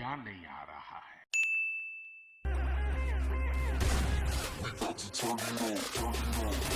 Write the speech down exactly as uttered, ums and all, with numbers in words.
मजा नहीं आ रहा है। We got to turn it on, turn it on.